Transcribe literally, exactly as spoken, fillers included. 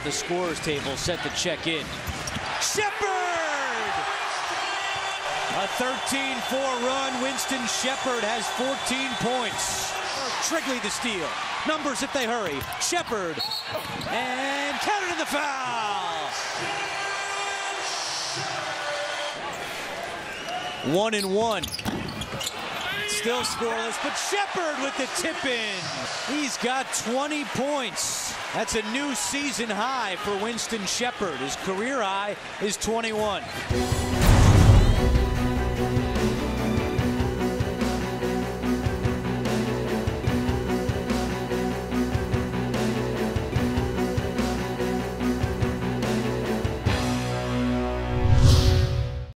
the scorer's table set to check in. Shepard! A thirteen four run. Winston Shepard has fourteen points. Trigley the steal. Numbers if they hurry. Shepard. And counted in the foul. One and one. Still scoreless, but Shepard with the tip in. He's got twenty points. That's a new season high for Winston Shepard. His career high is twenty-one.